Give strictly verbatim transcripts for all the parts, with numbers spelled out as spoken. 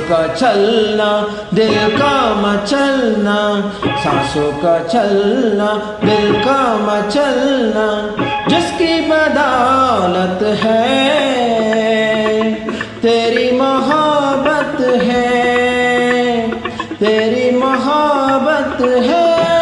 का चलना, दिल का मचलना, सांसों का चलना, दिल का मचलना, जिसकी बदौलत है तेरी मोहब्बत है, तेरी मोहब्बत है।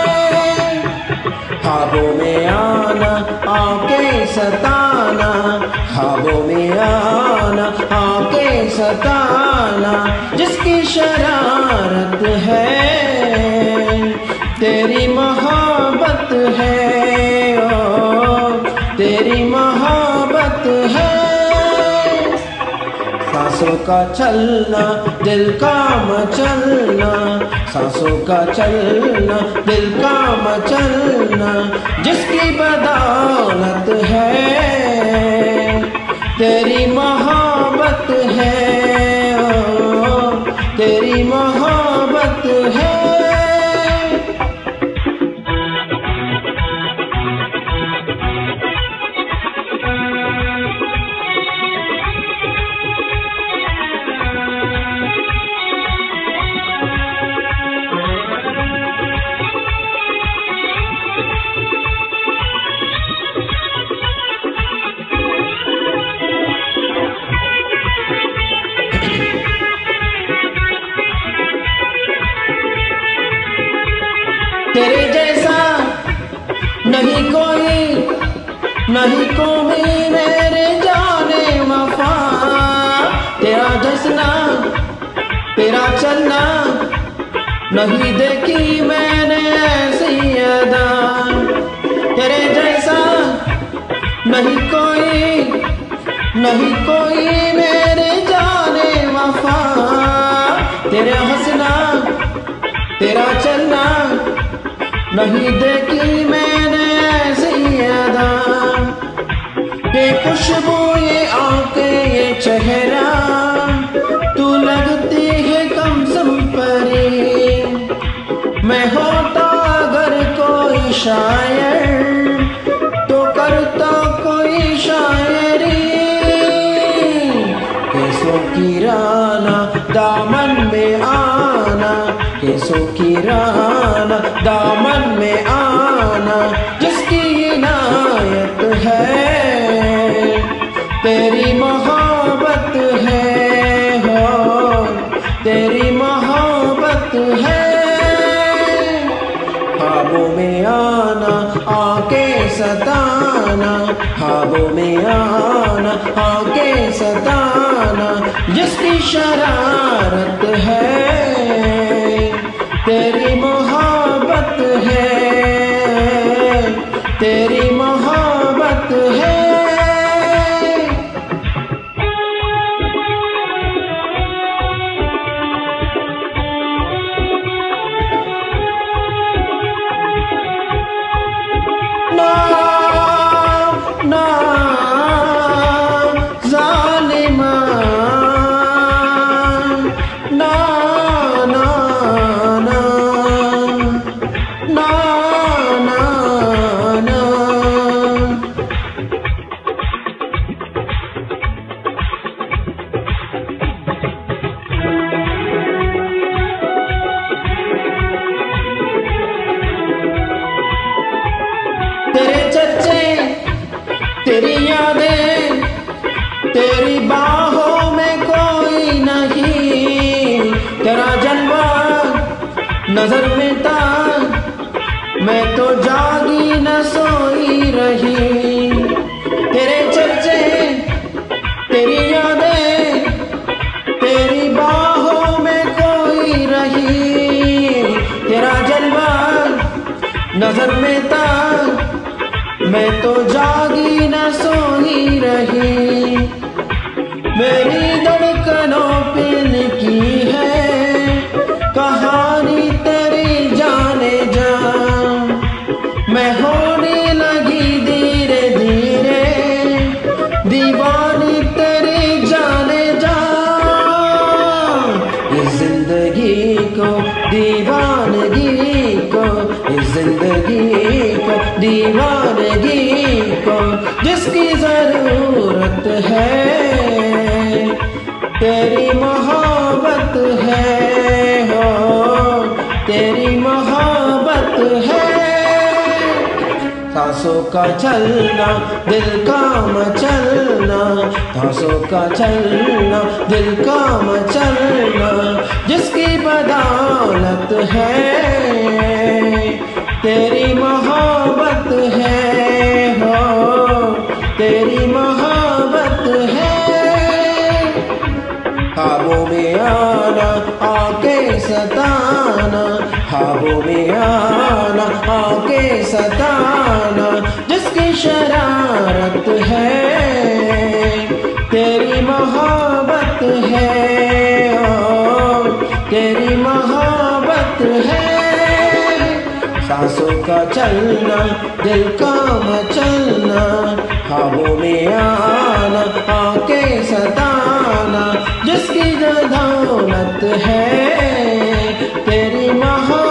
ख्वाबों में आना, आके सताना, ख्वाबों में आना, आके सताना, जिसकी शरारत है तेरी मोहब्बत है, ओ तेरी मोहब्बत है। सांसों का चलना, दिल का मचलना, सांसों का चलना, दिल का मचलना, जिसकी बदौलत है तेरी मोहब्बत है, ओ तेरी मोहब्बत है। तेरे जैसा नहीं कोई, नहीं कोई मेरे जाने वफा, तेरा जसना, तेरा चलना, नहीं देखी मैंने ऐसी अदा। तेरे जैसा नहीं कोई, नहीं कोई मेरे जाने वफा, तेरा हंसना, तेरा चलना, नहीं देखी मैंने ऐसी अदा। ये खुशबू, ये आंखें, ये चेहरा, तू लगती है कमसम परी। मैं होता अगर कोई शायर तो करता कोई शायरी। कैसों की राना दामन में आना, कैसों की राना दामन में आना, जिसकी इनायत है तेरी मोहब्बत है, हो तेरी मोहब्बत है। ख्वाबों में आना, आके सताना, ख्वाबों में आना, आके सताना, जिसकी शरारत है तेरी मोहब्बत है, तेरी मोहब्बत है। ना ना ज़ालिमा, ना ना ना ना ना ना। तेरे चर्चे, तेरी यादें, तेरी बाहों में कोई नहीं, तेरा जलवा नजर में था, मैं तो जागी न सोई रही। तेरे चर्चे, तेरी यादें, तेरी बाहों में कोई रही, तेरा जलवा नजर में था, मैं तो जागी न सोई रही। मेरी धड़कनों पे लिखी है कहानी तेरी जाने जा, मैं होने लगी धीरे धीरे दीवानी तेरी जाने जा। इस जिंदगी को दीवानगी को, इस जिंदगी को दीवानगी को, जिसकी जरूरत है तेरी मोहब्बत है। है हो, तेरी मोहब्बत है। सांसों का चलना, दिल का मचलना, सांसों का चलना, दिल का मचलना, जिसकी बदौलत है तेरी मोहब्बत है हो, तेरी मोहब्बत है। ख्वाबों में आना, आके सताना, ख्वाबों में आना, आके सताना, जिसकी शरारत है तेरी मोहब्बत है ओ, तेरी मोहब्बत है। सांसों का चलना, दिल का मचलना, ख्वाबों में आना, आके सताना, जिसकी दौलत है तेरी मोहब्बत